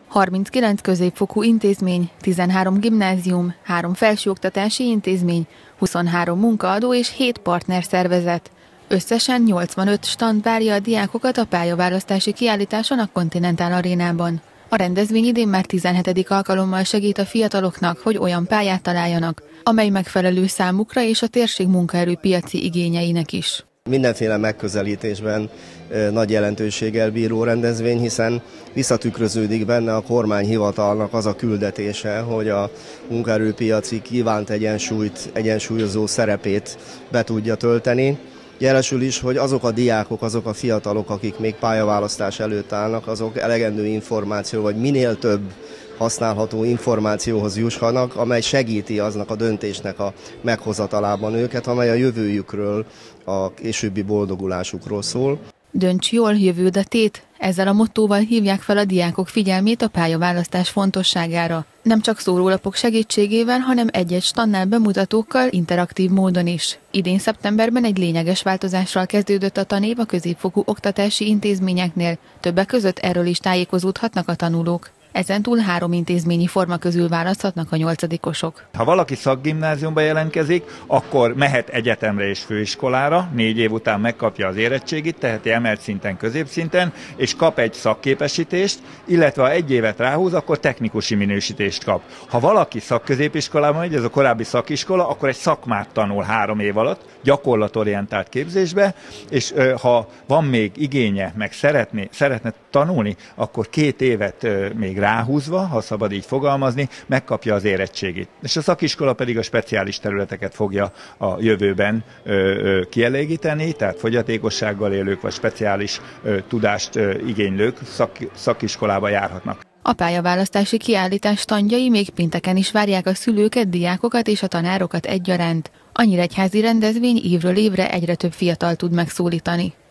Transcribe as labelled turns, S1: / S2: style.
S1: 39 középfokú intézmény, 13 gimnázium, 3 felsőoktatási intézmény, 23 munkaadó és 7 partnerszervezet. Összesen 85 stand várja a diákokat a pályaválasztási kiállításon a Continental Arénában. A rendezvény idén már 17. alkalommal segít a fiataloknak, hogy olyan pályát találjanak, amely megfelelő számukra és a térség munkaerőpiaci igényeinek is.
S2: Mindenféle megközelítésben nagy jelentőséggel bíró rendezvény, hiszen visszatükröződik benne a kormányhivatalnak az a küldetése, hogy a munkaerőpiaci kívánt egyensúlyozó szerepét be tudja tölteni. Jelesül is, hogy azok a diákok, azok a fiatalok, akik még pályaválasztás előtt állnak, azok elegendő információ, vagy minél több használható információhoz jussanak, amely segíti aznak a döntésnek a meghozatalában őket, amely a jövőjükről, a későbbi boldogulásukról szól.
S1: Dönts jól, jövőd a tét! Ezzel a mottóval hívják fel a diákok figyelmét a pályaválasztás fontosságára. Nem csak szórólapok segítségével, hanem egy-egy standnál bemutatókkal, interaktív módon is. Idén szeptemberben egy lényeges változással kezdődött a tanév a középfokú oktatási intézményeknél. Többek között erről is tájékozódhatnak a tanulók. Ezentúl 3 intézményi forma közül választhatnak a 8-osok.
S3: Ha valaki szakgimnáziumba jelentkezik, akkor mehet egyetemre és főiskolára, 4 év után megkapja az érettségit, teheti emelt szinten, középszinten, és kap egy szakképesítést, illetve ha 1 évet ráhúz, akkor technikusi minősítést kap. Ha valaki szakközépiskolában megy, ez a korábbi szakiskola, akkor egy szakmát tanul 3 év alatt, gyakorlatorientált képzésbe, és ha van még igénye, meg szeretne tanulni, akkor 2 évet még ráhúzva, ha szabad így fogalmazni, megkapja az érettségit. És a szakiskola pedig a speciális területeket fogja a jövőben kielégíteni, tehát fogyatékossággal élők vagy speciális tudást igénylők szakiskolába járhatnak.
S1: A pályaválasztási kiállítás standjai még pénteken is várják a szülőket, diákokat és a tanárokat egyaránt. A nyíregyházi rendezvény évről évre egyre több fiatal tud megszólítani.